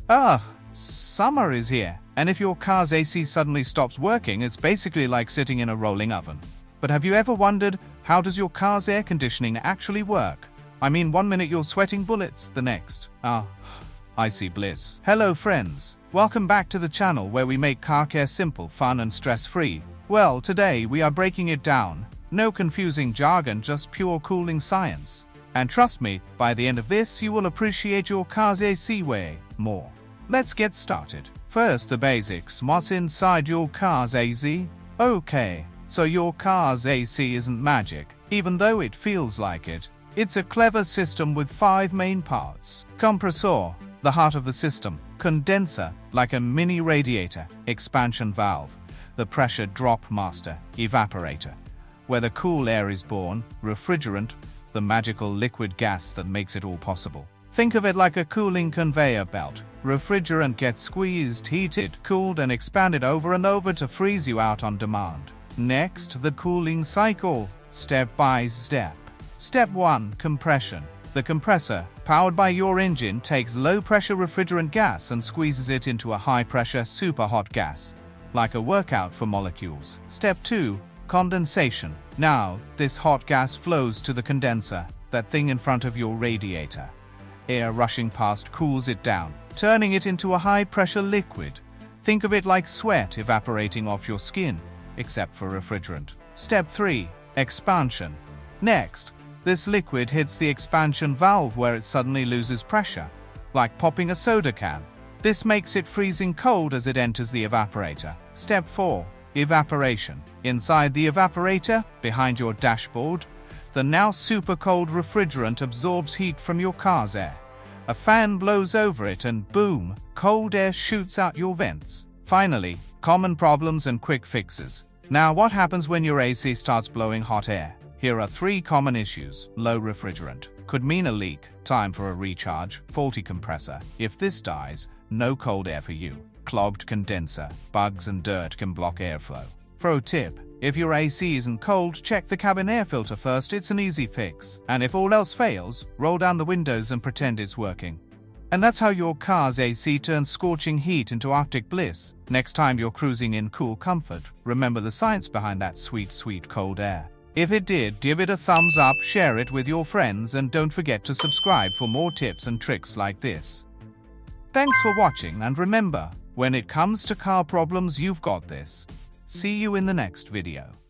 Summer is here, and if your car's AC suddenly stops working, it's basically like sitting in a rolling oven. But have you ever wondered, how does your car's air conditioning actually work? I mean, one minute you're sweating bullets, the next, I see bliss. Hello friends, welcome back to the channel where we make car care simple, fun and stress-free. Well, today we are breaking it down. No confusing jargon, just pure cooling science. And trust me, by the end of this you will appreciate your car's AC way more. Let's get started. First, the basics. What's inside your car's AC? Okay, so your car's AC isn't magic, even though it feels like it. It's a clever system with 5 main parts. Compressor, the heart of the system. Condenser, like a mini radiator. Expansion valve, the pressure drop master. Evaporator, where the cool air is born. Refrigerant, the magical liquid gas that makes it all possible. Think of it like a cooling conveyor belt. Refrigerant gets squeezed, heated, cooled, and expanded over and over to freeze you out on demand. Next, the cooling cycle, step by step. Step 1. Compression. The compressor, powered by your engine, takes low-pressure refrigerant gas and squeezes it into a high-pressure, super-hot gas, like a workout for molecules. Step 2. Condensation. Now, this hot gas flows to the condenser, that thing in front of your radiator. Air rushing past cools it down, turning it into a high-pressure liquid. Think of it like sweat evaporating off your skin, except for refrigerant. Step 3. Expansion. Next, this liquid hits the expansion valve where it suddenly loses pressure, like popping a soda can. This makes it freezing cold as it enters the evaporator. Step 4. Evaporation. Inside the evaporator, behind your dashboard, the now super cold refrigerant absorbs heat from your car's air. A fan blows over it and boom, cold air shoots out your vents. Finally, common problems and quick fixes. Now, what happens when your AC starts blowing hot air? Here are 3 common issues. Low refrigerant could mean a leak, time for a recharge, faulty compressor. If this dies, no cold air for you. Clogged condenser, bugs and dirt can block airflow. Pro tip: if your AC isn't cold, check the cabin air filter first. It's an easy fix. And if all else fails, roll down the windows and pretend it's working. And that's how your car's AC turns scorching heat into Arctic bliss. Next time you're cruising in cool comfort, remember the science behind that sweet, sweet cold air. If it did, give it a thumbs up, share it with your friends, and don't forget to subscribe for more tips and tricks like this. Thanks for watching, and remember, when it comes to car problems, you've got this. See you in the next video.